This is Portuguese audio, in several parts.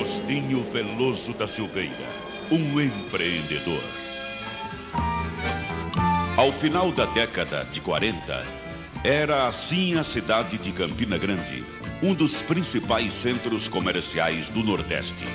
Agostinho Veloso da Silveira, um empreendedor. Ao final da década de 40, era assim a cidade de Campina Grande, um dos principais centros comerciais do Nordeste.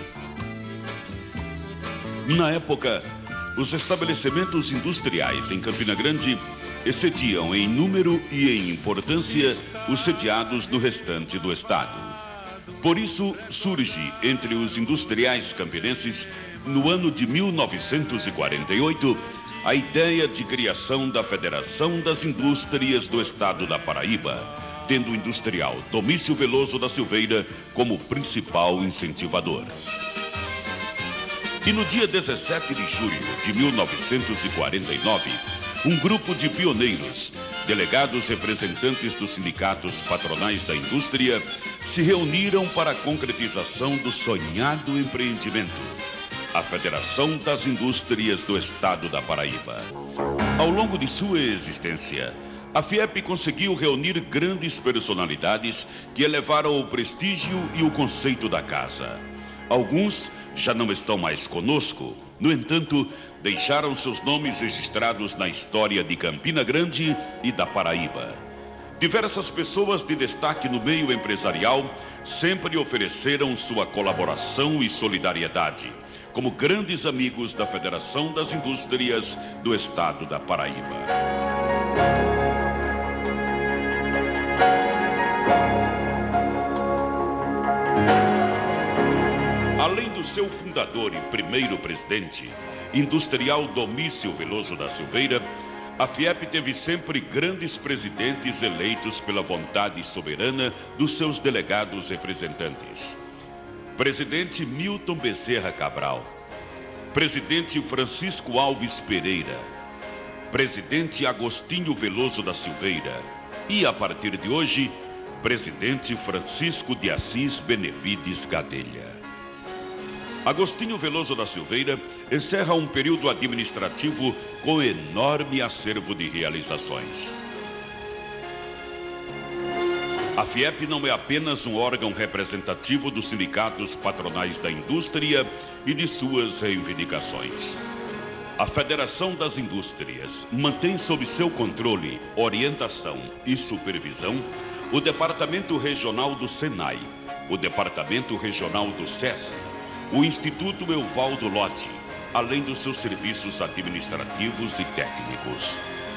Na época, os estabelecimentos industriais em Campina Grande excediam em número e em importância os sediados no restante do estado. Por isso, surge entre os industriais campinenses, no ano de 1948, a ideia de criação da Federação das Indústrias do Estado da Paraíba, tendo o industrial Domício Veloso da Silveira como principal incentivador. E no dia 17 de julho de 1949, um grupo de pioneiros, delegados representantes dos sindicatos patronais da indústria, se reuniram para a concretização do sonhado empreendimento, a Federação das Indústrias do Estado da Paraíba. Ao longo de sua existência, a FIEP conseguiu reunir grandes personalidades que elevaram o prestígio e o conceito da casa. Alguns já não estão mais conosco, no entanto, deixaram seus nomes registrados na história de Campina Grande e da Paraíba. Diversas pessoas de destaque no meio empresarial sempre ofereceram sua colaboração e solidariedade, como grandes amigos da Federação das Indústrias do Estado da Paraíba. Além do seu fundador e primeiro presidente, industrial Domício Veloso da Silveira, a FIEP teve sempre grandes presidentes eleitos pela vontade soberana dos seus delegados representantes. Presidente Milton Bezerra Cabral, presidente Francisco Alves Pereira, presidente Agostinho Veloso da Silveira e, a partir de hoje, presidente Francisco de Assis Benevides Gadelha. Agostinho Veloso da Silveira encerra um período administrativo com enorme acervo de realizações. A FIEP não é apenas um órgão representativo dos sindicatos patronais da indústria e de suas reivindicações. A Federação das Indústrias mantém sob seu controle, orientação e supervisão o Departamento Regional do SENAI, o Departamento Regional do SESI, o Instituto Evaldo Lott, além dos seus serviços administrativos e técnicos.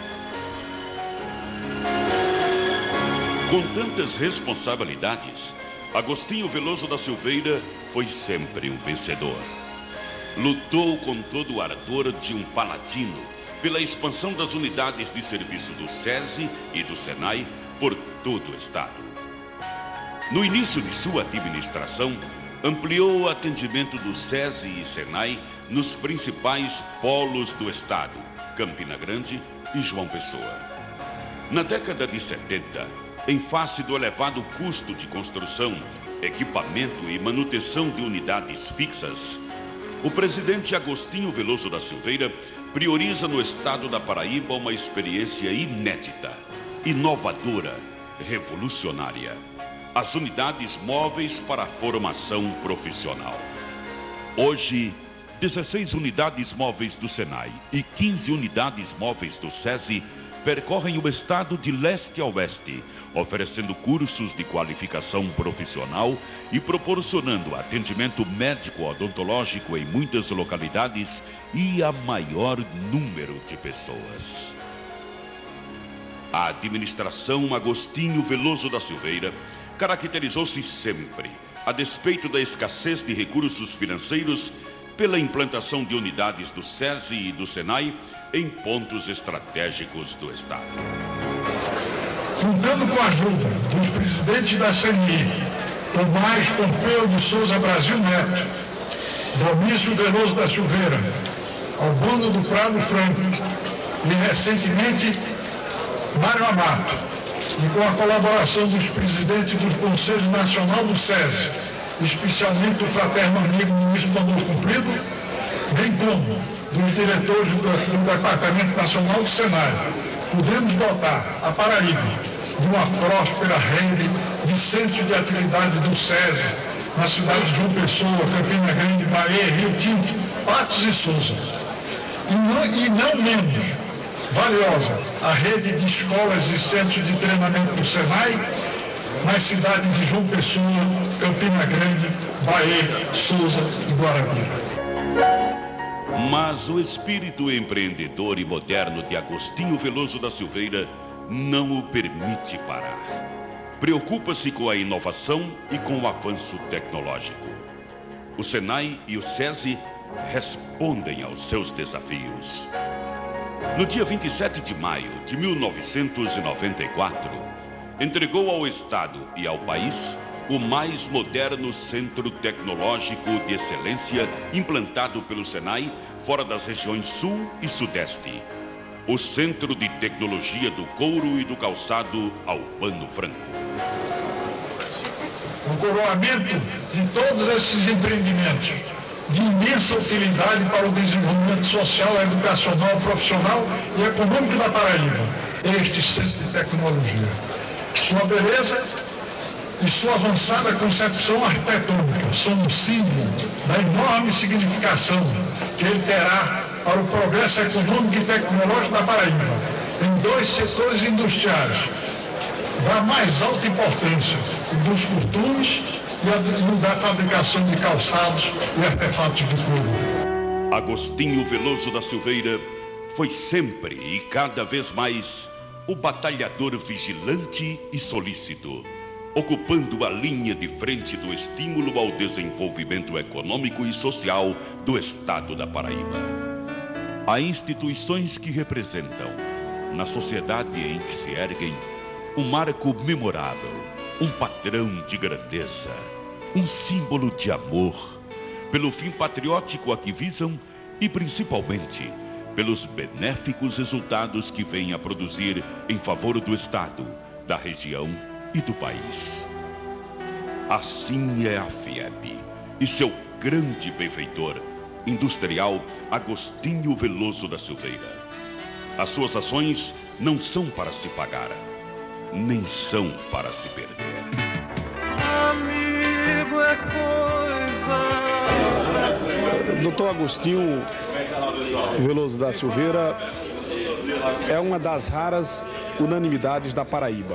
Com tantas responsabilidades, Agostinho Veloso da Silveira foi sempre um vencedor. Lutou com todo o ardor de um paladino pela expansão das unidades de serviço do SESI e do SENAI por todo o estado. No início de sua administração, ampliou o atendimento do SESI e SENAI nos principais polos do estado, Campina Grande e João Pessoa. Na década de 70, em face do elevado custo de construção, equipamento e manutenção de unidades fixas, o presidente Agostinho Veloso da Silveira prioriza no estado da Paraíba uma experiência inédita, inovadora, revolucionária: as unidades móveis para a formação profissional. Hoje, 16 unidades móveis do SENAI e 15 unidades móveis do SESI percorrem o estado de leste a oeste, oferecendo cursos de qualificação profissional e proporcionando atendimento médico-odontológico em muitas localidades e a maior número de pessoas. A administração Agostinho Veloso da Silveira caracterizou-se sempre, a despeito da escassez de recursos financeiros, pela implantação de unidades do SESI e do SENAI em pontos estratégicos do estado. Contando com a ajuda dos presidentes da CNI, Tomás Pompeu de Souza Brasil Neto, Domício Veloso da Silveira, Albano do Prado Franco e, recentemente, Mário Amato, e com a colaboração dos presidentes do Conselho Nacional do SESI, especialmente do fraterno amigo ministro Vandor Cumprido, bem como dos diretores do Departamento Nacional do SENAI, podemos dotar a Paraíba de uma próspera rede de centros de atividade do SESI, na cidade de João Pessoa, Campina Grande, Bahia, Rio Tinto, Patos e Souza. E não menos valiosa, a rede de escolas e centros de treinamento do Senai, nas cidades de João Pessoa, Campina Grande, Bahia, Souza e Guarabira. Mas o espírito empreendedor e moderno de Agostinho Veloso da Silveira não o permite parar. Preocupa-se com a inovação e com o avanço tecnológico. O Senai e o SESI respondem aos seus desafios. No dia 27 de maio de 1994, entregou ao Estado e ao país o mais moderno centro tecnológico de excelência implantado pelo Senai fora das regiões Sul e Sudeste. O Centro de Tecnologia do Couro e do Calçado Albano Franco. O coroamento de todos esses empreendimentos de imensa utilidade para o desenvolvimento social, educacional, profissional e econômico da Paraíba. Este Centro de Tecnologia. Sua beleza e sua avançada concepção arquitetônica são um símbolo da enorme significação que ele terá para o progresso econômico e tecnológico da Paraíba, em dois setores industriais, da mais alta importância, dos costumes e da fabricação de calçados e artefatos de couro. Agostinho Veloso da Silveira foi sempre e cada vez mais o batalhador vigilante e solícito, ocupando a linha de frente do estímulo ao desenvolvimento econômico e social do estado da Paraíba. Há instituições que representam, na sociedade em que se erguem, um marco memorável, um padrão de grandeza, um símbolo de amor, pelo fim patriótico a que visam e principalmente pelos benéficos resultados que vêm a produzir em favor do Estado, da região e do país. Assim é a FIEB e seu grande benfeitor, industrial Agostinho Veloso da Silveira. As suas ações não são para se pagar, nem são para se perder. Amigo é coisa. Doutor Agostinho Veloso da Silveira é uma das raras unanimidades da Paraíba.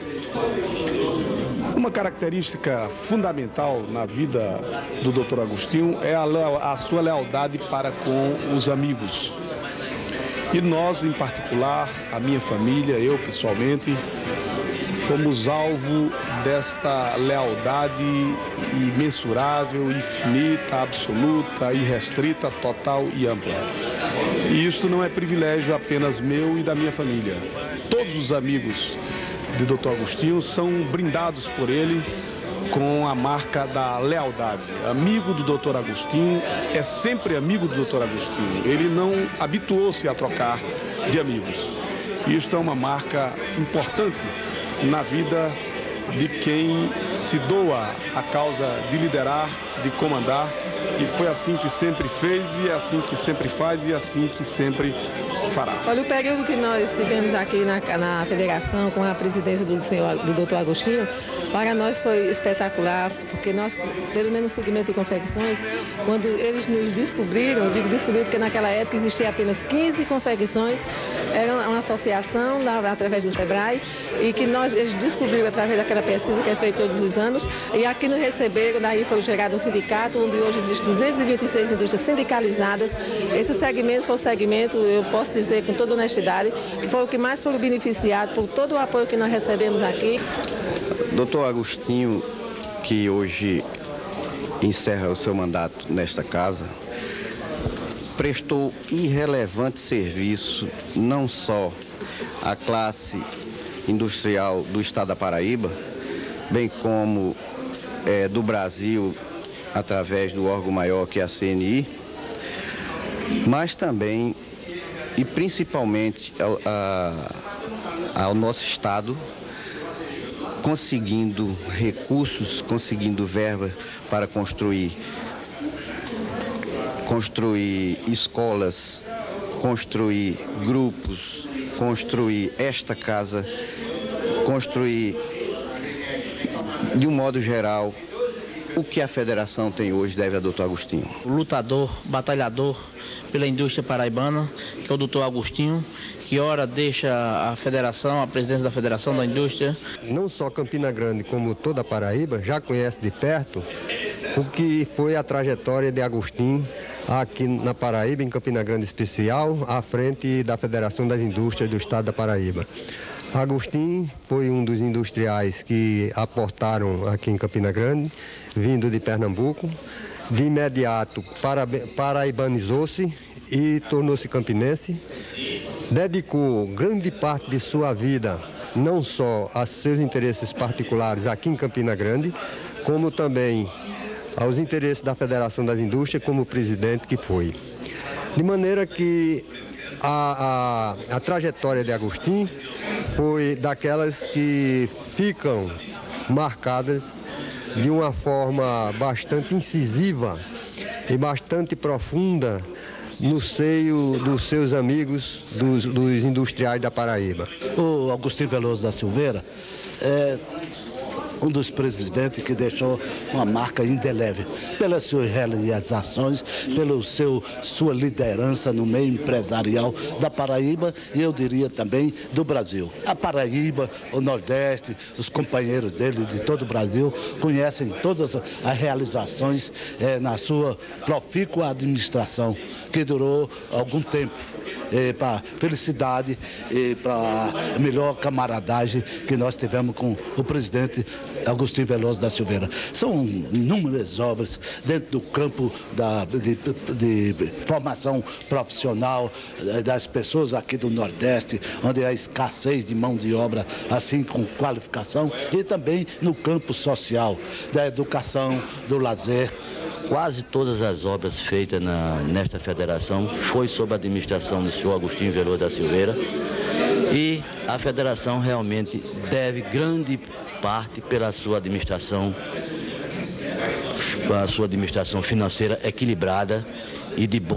Uma característica fundamental na vida do Dr. Agostinho é a sua lealdade para com os amigos. E nós, em particular, a minha família, eu pessoalmente, fomos alvo desta lealdade imensurável, infinita, absoluta, irrestrita, total e ampla. E isto não é privilégio apenas meu e da minha família. Todos os amigos de Dr. Agostinho são brindados por ele com a marca da lealdade. Amigo do Dr. Agostinho é sempre amigo do Dr. Agostinho. Ele não habituou-se a trocar de amigos. Isto é uma marca importante na vida de quem se doa à causa de liderar, de comandar, e foi assim que sempre fez, e é assim que sempre faz, e é assim que sempre fará. Olha, o período que nós tivemos aqui na federação com a presidência do doutor Agostinho, para nós foi espetacular, porque nós, pelo menos no segmento de confecções, quando eles nos descobriram, eu digo descobriram porque naquela época existia apenas 15 confecções, era uma associação através do SEBRAE, e que eles descobriram através daquela pesquisa que é feita todos os anos, e aqui nos receberam, daí foi gerado um sindicato, onde hoje existem 226 indústrias sindicalizadas. Esse segmento foi o segmento, eu posso dizer com toda honestidade, que foi o que mais foi beneficiado por todo o apoio que nós recebemos aqui. Doutor Agostinho, que hoje encerra o seu mandato nesta casa, prestou irrelevante serviço não só à classe industrial do estado da Paraíba, bem como do Brasil, através do órgão maior que é a CNI, mas também e principalmente ao nosso estado, conseguindo recursos, conseguindo verba para construir escolas, construir grupos, construir esta casa, construir, de um modo geral, O que a federação tem hoje deve ao doutor Agostinho? O lutador, batalhador pela indústria paraibana, que é o doutor Agostinho, que ora deixa a federação, a presidência da Federação da Indústria. Não só Campina Grande, como toda a Paraíba, já conhece de perto o que foi a trajetória de Agostinho aqui na Paraíba, em Campina Grande especial, à frente da Federação das Indústrias do Estado da Paraíba. Agostinho foi um dos industriais que aportaram aqui em Campina Grande, vindo de Pernambuco. De imediato paraibanizou-se e tornou-se campinense. Dedicou grande parte de sua vida não só a seus interesses particulares aqui em Campina Grande, como também aos interesses da Federação das Indústrias como presidente que foi. De maneira que a trajetória de Agostinho foi daquelas que ficam marcadas de uma forma bastante incisiva e bastante profunda no seio dos seus amigos, dos industriais da Paraíba. O Agostinho Veloso da Silveira é um dos presidentes que deixou uma marca indelével pelas suas realizações, pela sua liderança no meio empresarial da Paraíba e eu diria também do Brasil. A Paraíba, o Nordeste, os companheiros dele de todo o Brasil conhecem todas as realizações na sua profícua administração, que durou algum tempo. Para felicidade e para a melhor camaradagem que nós tivemos com o presidente Agostinho Veloso da Silveira. São inúmeras obras dentro do campo de formação profissional das pessoas aqui do Nordeste, onde há escassez de mão de obra, assim com qualificação, e também no campo social, da educação, do lazer. Quase todas as obras feitas nesta federação foi sob a administração do senhor Agostinho Veloso da Silveira e a federação realmente deve grande parte pela sua administração financeira equilibrada e de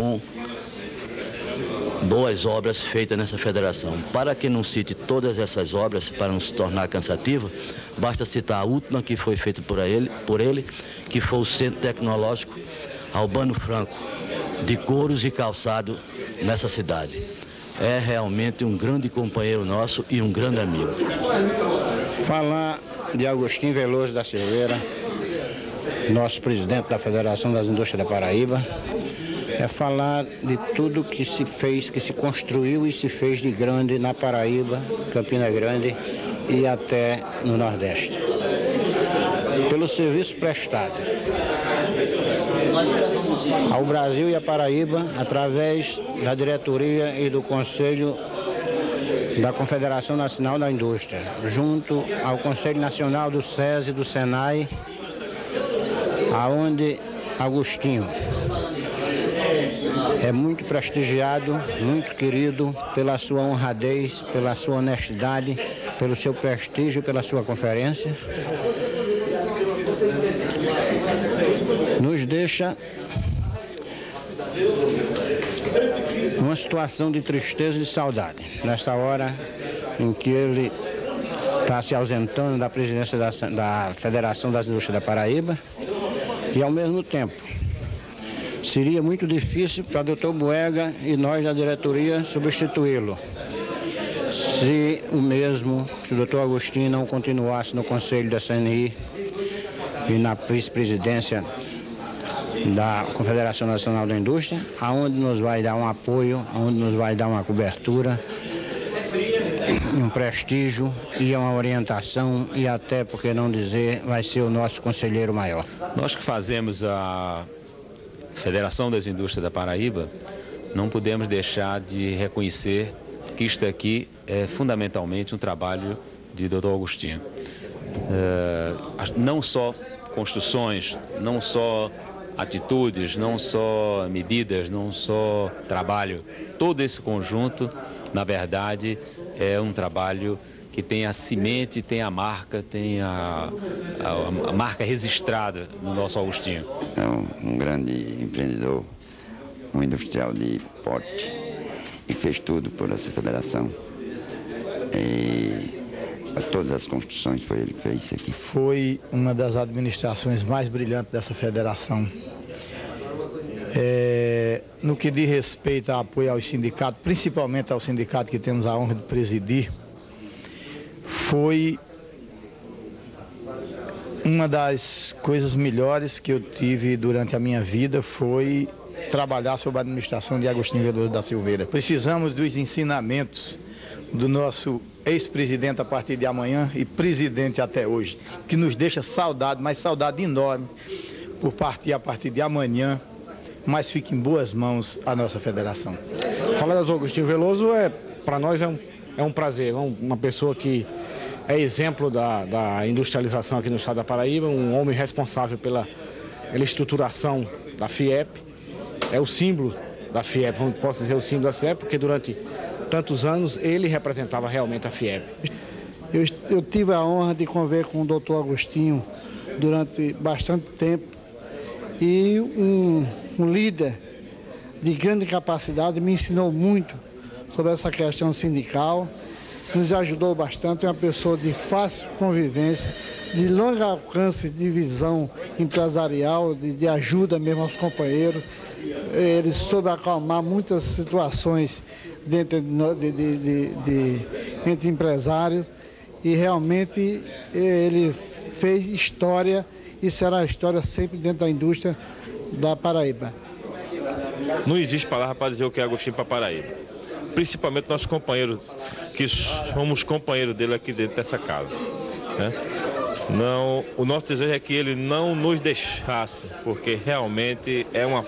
boas obras feitas nessa federação. Para que não cite todas essas obras, para não se tornar cansativa, basta citar a última que foi feita por ele, que foi o Centro Tecnológico Albano Franco, de couros e calçado nessa cidade. É realmente um grande companheiro nosso e um grande amigo. Falar de Agostinho Veloso da Silveira, nosso presidente da Federação das Indústrias da Paraíba, é falar de tudo que se fez, que se construiu e se fez de grande na Paraíba, Campina Grande e até no Nordeste. Pelo serviço prestado ao Brasil e à Paraíba, através da diretoria e do Conselho da Confederação Nacional da Indústria, junto ao Conselho Nacional do SESI e do SENAI, aonde Agostinho é muito prestigiado, muito querido pela sua honradez, pela sua honestidade, pelo seu prestígio, pela sua conferência. Nos deixa numa situação de tristeza e de saudade, nesta hora em que ele está se ausentando da presidência da Federação das Indústrias da Paraíba e, ao mesmo tempo, seria muito difícil para o Dr. Buega e nós da diretoria substituí-lo, se o Dr. Agostinho não continuasse no Conselho da CNI e na vice-presidência da Confederação Nacional da Indústria, aonde nos vai dar um apoio, aonde nos vai dar uma cobertura, um prestígio e uma orientação e até, por que não dizer, vai ser o nosso conselheiro maior. Nós que fazemos a Federação das Indústrias da Paraíba, não podemos deixar de reconhecer que isto aqui é fundamentalmente um trabalho de Dr. Agostinho. Não só construções, não só atitudes, não só medidas, não só trabalho. Todo esse conjunto, na verdade, é um trabalho que tem a semente, tem a marca, tem a marca registrada no nosso Agostinho. É um grande empreendedor, um industrial de porte e fez tudo por essa federação. E todas as construções foi ele que fez isso aqui. Foi uma das administrações mais brilhantes dessa federação. No que diz respeito a apoio aos sindicatos, principalmente ao sindicato que temos a honra de presidir, foi uma das coisas melhores que eu tive durante a minha vida, foi trabalhar sob a administração de Agostinho Veloso da Silveira. Precisamos dos ensinamentos do nosso ex-presidente a partir de amanhã e presidente até hoje, que nos deixa saudade, mas saudade enorme por partir a partir de amanhã, mas fica em boas mãos a nossa federação. Falar do Agostinho Veloso para nós é um prazer, uma pessoa que é exemplo da industrialização aqui no estado da Paraíba, um homem responsável pela estruturação da FIEP, é o símbolo da FIEP, posso dizer o símbolo da FIEP, porque durante tantos anos ele representava realmente a FIEP. Eu tive a honra de conviver com o doutor Agostinho durante bastante tempo e um líder de grande capacidade, me ensinou muito sobre essa questão sindical, nos ajudou bastante, é uma pessoa de fácil convivência, de longo alcance de visão empresarial, de ajuda mesmo aos companheiros. Ele soube acalmar muitas situações entre empresários e realmente ele fez história e será história sempre dentro da indústria da Paraíba. Não existe palavra para dizer o que é Agostinho para Paraíba. Principalmente nossos companheiros, que somos companheiros dele aqui dentro dessa casa, né? Não, o nosso desejo é que ele não nos deixasse, porque realmente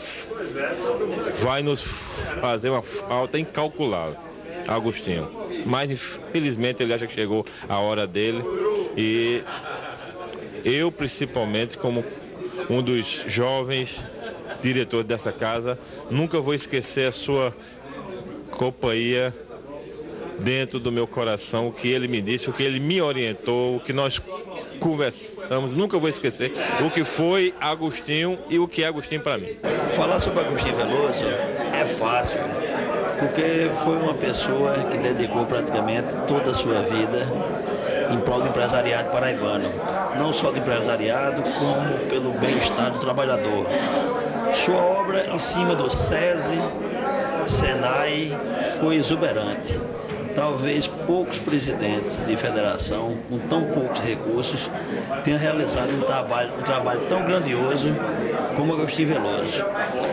vai nos fazer uma falta incalculável, Agostinho. Mas infelizmente ele acha que chegou a hora dele e eu, principalmente, como um dos jovens diretores dessa casa, nunca vou esquecer a sua companhia dentro do meu coração, o que ele me disse, o que ele me orientou, o que nós conversamos, nunca vou esquecer o que foi Agostinho e o que é Agostinho para mim. Falar sobre Agostinho Veloso é fácil, porque foi uma pessoa que dedicou praticamente toda a sua vida em prol do empresariado paraibano, não só do empresariado, como pelo bem-estar do trabalhador. Sua obra em cima do SESI, SENAI, foi exuberante. Talvez poucos presidentes de federação, com tão poucos recursos, tenham realizado um trabalho tão grandioso como Agostinho Veloso.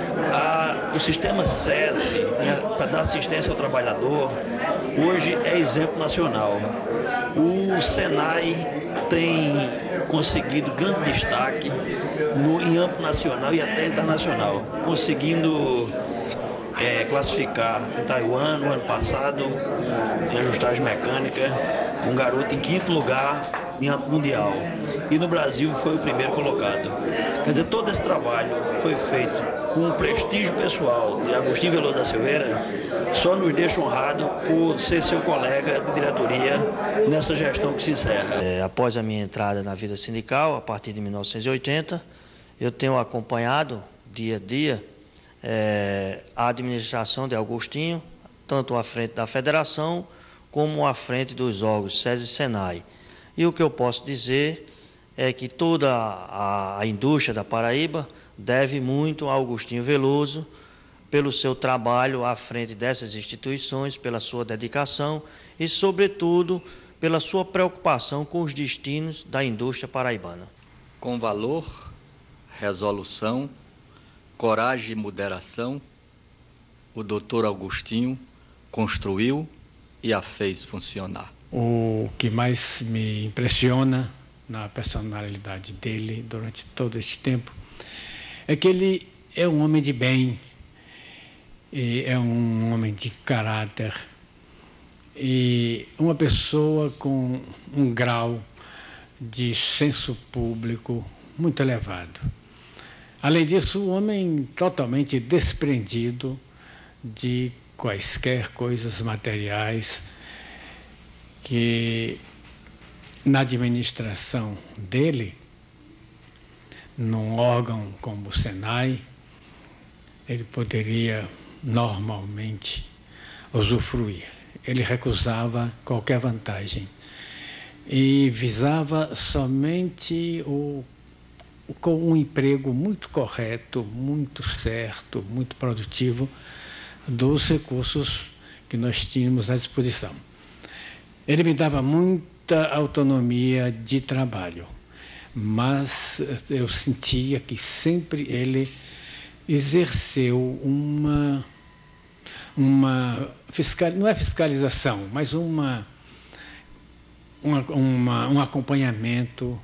O sistema SESI, para dar assistência ao trabalhador, hoje é exemplo nacional. O SENAI tem conseguido grande destaque em âmbito nacional e até internacional, conseguindo classificar em Taiwan no ano passado, em ajustagem mecânica, um garoto em 5º lugar em âmbito mundial. E no Brasil foi o primeiro colocado. Quer dizer, todo esse trabalho foi feito com o prestígio pessoal de Agostinho Veloso da Silveira, só nos deixa honrado por ser seu colega de diretoria nessa gestão que se encerra. Após a minha entrada na vida sindical, a partir de 1980, eu tenho acompanhado dia a dia a administração de Agostinho, tanto à frente da federação como à frente dos órgãos SESI e SENAI. E o que eu posso dizer é que toda a indústria da Paraíba deve muito a Agostinho Veloso pelo seu trabalho à frente dessas instituições, pela sua dedicação e, sobretudo, pela sua preocupação com os destinos da indústria paraibana. Com valor, resolução, coragem e moderação, o doutor Agostinho construiu e a fez funcionar. O que mais me impressiona na personalidade dele durante todo este tempo é que ele é um homem de bem, e é um homem de caráter e uma pessoa com um grau de senso público muito elevado. Além disso, um homem totalmente desprendido de quaisquer coisas materiais que, na administração dele, num órgão como o SENAI, ele poderia normalmente usufruir. Ele recusava qualquer vantagem. e visava somente com um emprego muito correto, muito certo, muito produtivo dos recursos que nós tínhamos à disposição. Ele me dava muita autonomia de trabalho, mas eu sentia que sempre ele exerceu não é fiscalização, mas um acompanhamento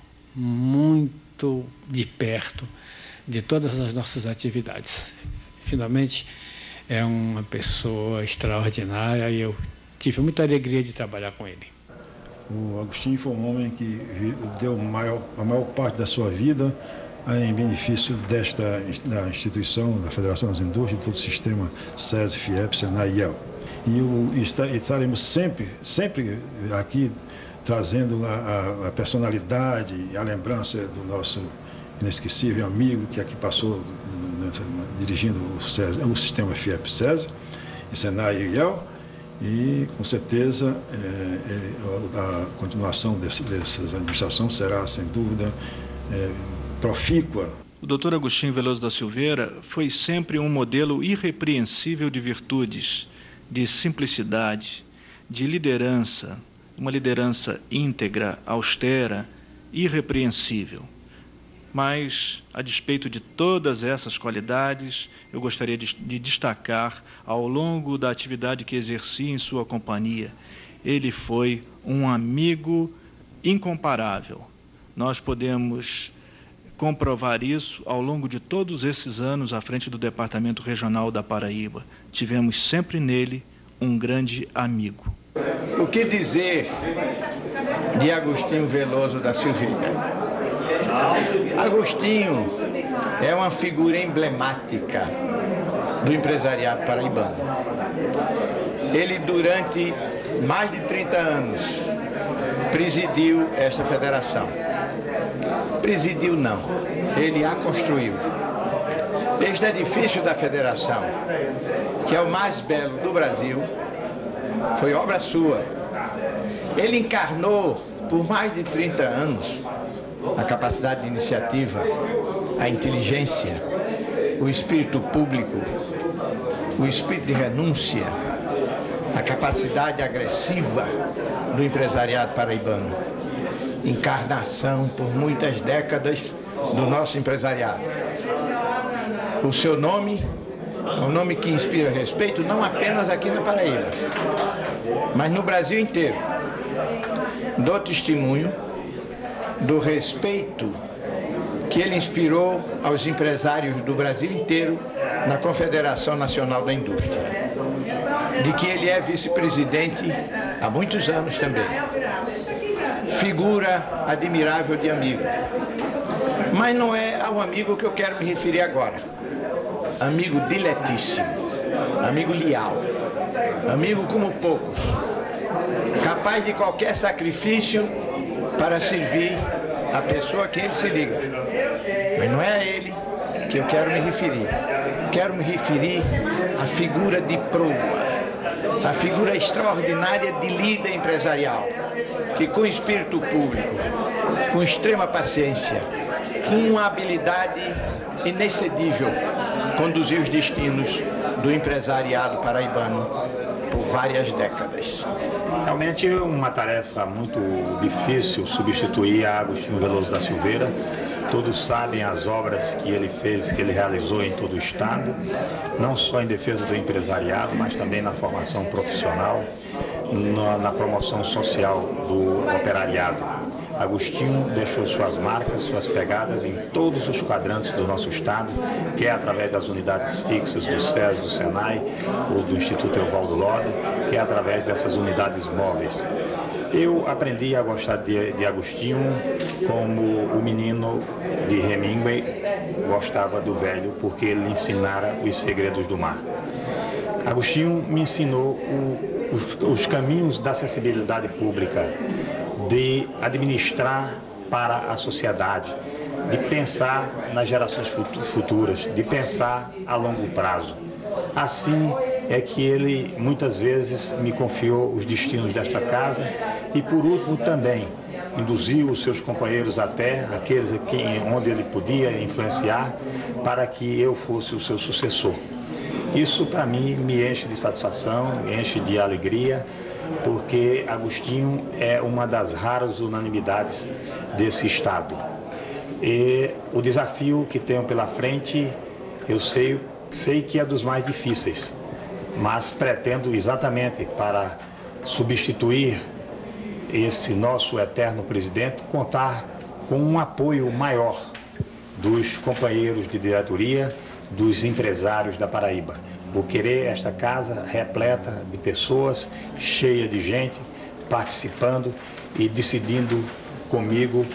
muito de perto de todas as nossas atividades. Finalmente, é uma pessoa extraordinária e eu tive muita alegria de trabalhar com ele. O Agostinho foi um homem que deu a maior parte da sua vida em benefício da instituição, da Federação das Indústrias, de todo o sistema SESI, FIEP, SENAI e IEL. E estaremos sempre aqui trazendo a personalidade e a lembrança do nosso inesquecível amigo que aqui passou dirigindo o sistema FIEP, SESI, e SENAI e IEL. E, com certeza, a continuação dessa administração será, sem dúvida, profícua. O Dr. Agostinho Veloso da Silveira foi sempre um modelo irrepreensível de virtudes, de simplicidade, de liderança, uma liderança íntegra, austera, irrepreensível. Mas, a despeito de todas essas qualidades, eu gostaria de destacar, ao longo da atividade que exerci em sua companhia, ele foi um amigo incomparável. Nós podemos comprovar isso ao longo de todos esses anos à frente do Departamento Regional da Paraíba. Tivemos sempre nele um grande amigo. O que dizer de Agostinho Veloso da Silveira? Agostinho é uma figura emblemática do empresariado paraibano. Ele, durante mais de 30 anos, presidiu esta federação. Presidiu não, ele a construiu. Este edifício da federação, que é o mais belo do Brasil, foi obra sua. Ele encarnou por mais de 30 anos a capacidade de iniciativa, a inteligência, o espírito público, o espírito de renúncia, a capacidade agressiva do empresariado paraibano. Encarnação por muitas décadas do nosso empresariado. O seu nome é um nome que inspira respeito não apenas aqui na Paraíba, mas no Brasil inteiro. Dou testemunho do respeito que ele inspirou aos empresários do Brasil inteiro na Confederação Nacional da Indústria, de que ele é vice-presidente há muitos anos também. Figura admirável de amigo. Mas não é ao amigo que eu quero me referir agora. Amigo diletíssimo, amigo leal, amigo como poucos, capaz de qualquer sacrifício para servir a pessoa a quem ele se liga. Mas não é a ele que eu quero me referir. Quero me referir à figura de proa, a figura extraordinária de líder empresarial, que com espírito público, com extrema paciência, com uma habilidade inexcedível, conduziu os destinos do empresariado paraibano por várias décadas. Realmente é uma tarefa muito difícil substituir a Agostinho Veloso da Silveira. Todos sabem as obras que ele fez, que ele realizou em todo o estado, não só em defesa do empresariado, mas também na formação profissional, na promoção social do operariado. Agostinho deixou suas marcas, suas pegadas em todos os quadrantes do nosso estado, quer através das unidades fixas do SES, do SENAI ou do Instituto Evaldo Loda, quer através dessas unidades móveis. Eu aprendi a gostar de Agostinho como o menino de Hemingway gostava do velho, porque ele lhe ensinara os segredos do mar. Agostinho me ensinou os caminhos da acessibilidade pública, de administrar para a sociedade, de pensar nas gerações futuras, de pensar a longo prazo. Assim é que ele muitas vezes me confiou os destinos desta casa e, por último, também induziu os seus companheiros até aqueles onde ele podia influenciar para que eu fosse o seu sucessor. Isso, para mim, me enche de satisfação, enche de alegria, porque Agostinho é uma das raras unanimidades desse Estado. E o desafio que tenho pela frente, eu sei que é dos mais difíceis, mas pretendo exatamente para substituir esse nosso eterno presidente, contar com um apoio maior dos companheiros de diretoria, dos empresários da Paraíba. Vou querer esta casa repleta de pessoas, cheia de gente, participando e decidindo comigo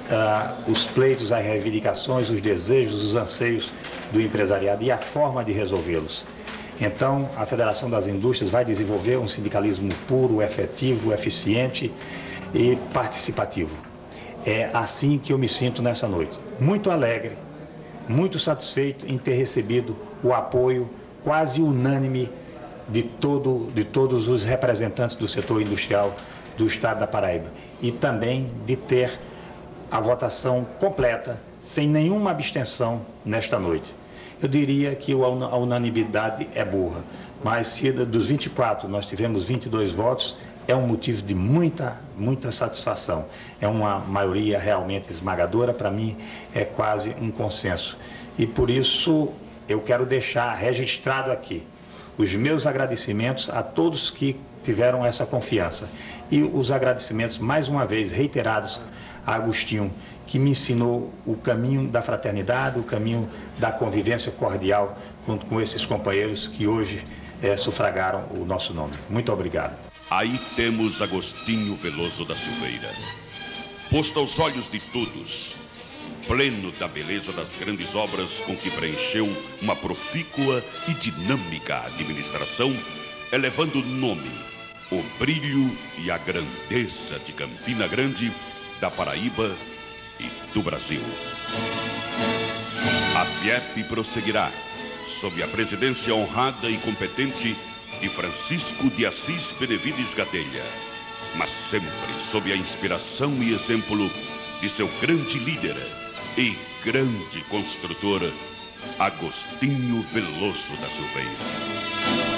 os pleitos, as reivindicações, os desejos, os anseios do empresariado e a forma de resolvê-los. Então, a Federação das Indústrias vai desenvolver um sindicalismo puro, efetivo, eficiente e participativo. É assim que eu me sinto nessa noite. Muito alegre, muito satisfeito em ter recebido o apoio quase unânime de todos os representantes do setor industrial do Estado da Paraíba. E também de ter a votação completa, sem nenhuma abstenção nesta noite. Eu diria que a unanimidade é burra, mas se dos 24 nós tivemos 22 votos, é um motivo de muita satisfação. É uma maioria realmente esmagadora, para mim é quase um consenso. E por isso eu quero deixar registrado aqui os meus agradecimentos a todos que tiveram essa confiança. E os agradecimentos, mais uma vez, reiterados a Agostinho, que me ensinou o caminho da fraternidade, o caminho da convivência cordial junto com esses companheiros que hoje sufragaram o nosso nome. Muito obrigado. Aí temos Agostinho Veloso da Silveira, posto aos olhos de todos, pleno da beleza das grandes obras com que preencheu uma profícua e dinâmica administração, elevando o nome, o brilho e a grandeza de Campina Grande, da Paraíba e do Brasil. A FIEP prosseguirá sob a presidência honrada e competente de Francisco de Assis Benevides Gadelha, mas sempre sob a inspiração e exemplo de seu grande líder e grande construtor, Agostinho Veloso da Silveira.